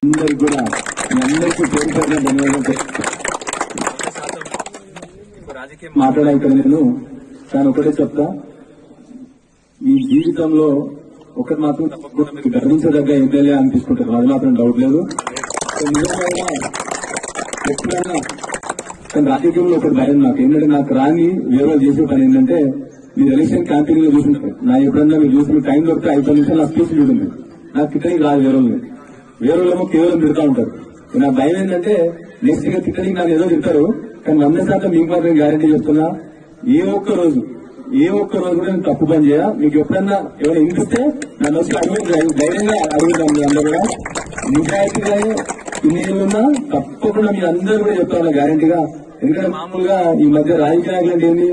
అందరికి కూడా మీ అందరికీ పేరు ధన్యవాదాలు మాట్లాడాక నేను కానీ ఒకటే చెప్తా, ఈ జీవితంలో ఒకటి మాత్రం గర్వించదగ్గ ఎమ్మెల్యే అనిపించుకుంటారు, అది మాత్రం డౌట్ లేదు. ఎప్పుడైనా కానీ రాజకీయంలో ఒకటి భయం నాకు ఏంటంటే, నాకు రాని వేరే చేసే పని ఏంటంటే, మీరు ఎలక్షన్ క్యాంపెయిన్ లో చూసుంటారు, నా ఎప్పుడన్నా మీరు చూసిన టైం దొరికితే 5 నిమిషాలు నా స్పీచ్ ఉంటుంది. నాకు తిట్టడానికి రాదు, వేరే వాళ్ళేమో కేవలం తిడతా ఉంటారు. నా భయం ఏంటంటే, నెక్స్ట్ గా తిట్టడానికి నాకు ఏదో తిడతారు, కానీ 100% మీకు మాత్రం గ్యారంటీ చెప్తున్నా, ఏ ఒక్క రోజు కూడా నేను తప్పు పని చేయ. మీకు ఎప్పుడన్నా ఎవరైనా ఇంటిస్తే నన్ను వచ్చి ధైర్యంగా అడుగుతాను. మీ అందరూ కూడా నిజాయితీగా ఇన్ని ఏళ్ళున్నా తప్పకుండా మీ అందరూ కూడా చెప్తాను గ్యారంటీగా. ఎందుకంటే మామూలుగా ఈ మధ్య రాజకీయ నాయకులు అంటే ఏంటి,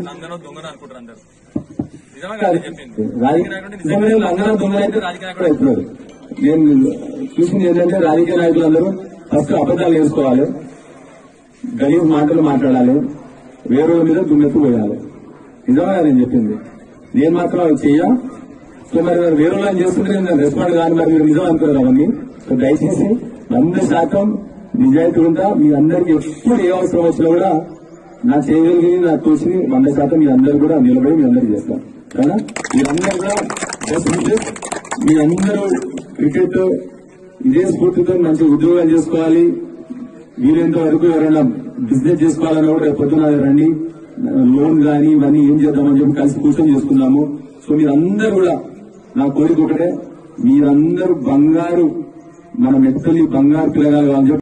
రాజకీయ లంగన దొంగలైతే రాజకీయ నాయకులు అవుతున్నారు. నేను చూసింది ఏంటంటే, రాజకీయ నాయకులు అందరూ ఫస్ట్ అబద్దాలు నేర్చుకోవాలి, గలీజ్ మాటలు మాట్లాడాలి, వేరే మీద దుమ్మెత్తు పోయాలి. నిజంగా నేను చెప్పింది, నేను మాత్రం అవి చెయ్య. సో మరి వేరే వాళ్ళు చేస్తుంటే నేను రెస్పాండ్ కాని, మరి మీరు నిజం అనుకున్నారు అవన్నీ. సో దయచేసి 100% నిజాయితీ ఉంటా. మీ అందరికీ ఎప్పుడు ఏ అవసరం వచ్చినా కూడా నా చేయగలిగి నాకు చూసి 100% మీ అందరూ కూడా నిలబడి మీ అందరికీ చేస్తాను. కానీ మీరందరూ కూడా మీ అందరూ క్రికెట్ ఇదే స్ఫూర్తితో మంచి ఉద్యోగాలు చేసుకోవాలి. వీలైనంత వరకు ఎవరైనా బిజినెస్ చేసుకోవాలన్నా కూడా పొద్దున రండి, లోన్ కానీ ఇవన్నీ ఏం చేద్దామని చెప్పి కలిసి కూర్చొని చేసుకున్నాము. సో మీరందరూ కూడా నా కోరిక ఒకటే, మీరందరూ బంగారు, మన మెత్తలి బంగారు పిల్లగాలు అని చెప్పి